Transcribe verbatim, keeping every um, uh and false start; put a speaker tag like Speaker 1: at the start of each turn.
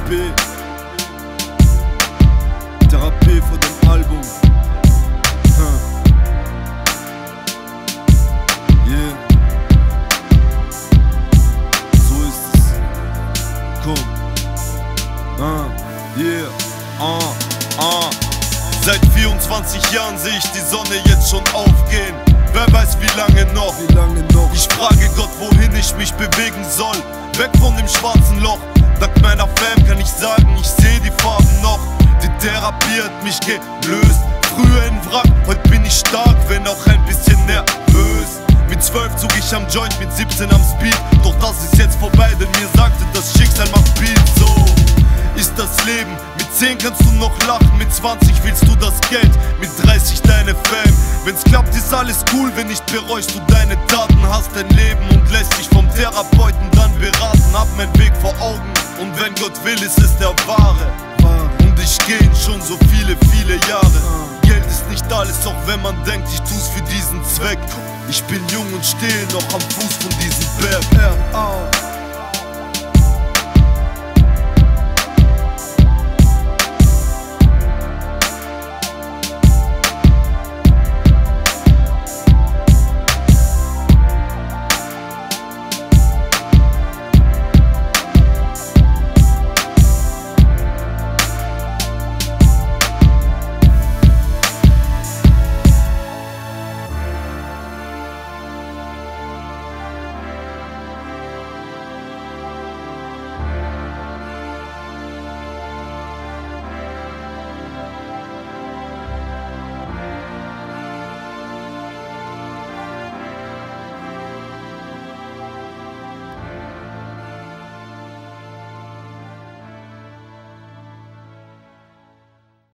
Speaker 1: Therapie. Therapie von dem Album. Huh. Yeah. So ist es. Komm. Ah. Yeah. Ah. Ah. Seit vierundzwanzig Jahren sehe ich die Sonne jetzt schon aufgehen. Wer weiß wie lange noch,
Speaker 2: Wie lange noch?
Speaker 1: Ich frage Gott, wohin ich mich bewegen soll. Weg von dem schwarzen Loch. Dank meiner Fam kann ich sagen, ich sehe die Farben noch. Die Therapie hat mich gelöst. Früher in Wrack, heute bin ich stark, wenn auch ein bisschen nervös. Mit zwölf zog ich am Joint, mit siebzehn am Speed. Doch das ist jetzt vorbei, denn mir sagte das Schicksal macht Beat. So ist das Leben. Mit zehn kannst du noch lachen, mit zwanzig willst du das Geld, mit dreißig deine Fame. Wenn's klappt, ist alles cool, wenn nicht bereust du deine Taten. Hast dein Leben und lässt dich vom Therapeuten dann beraten. Hab meinen Weg vor Augen und wenn Gott will, ist es der wahre. Und ich geh ihn schon so viele, viele Jahre. Geld ist nicht alles, auch wenn man denkt, ich tu's für diesen Zweck. Ich bin jung und stehe noch am Fuß von diesem Berg.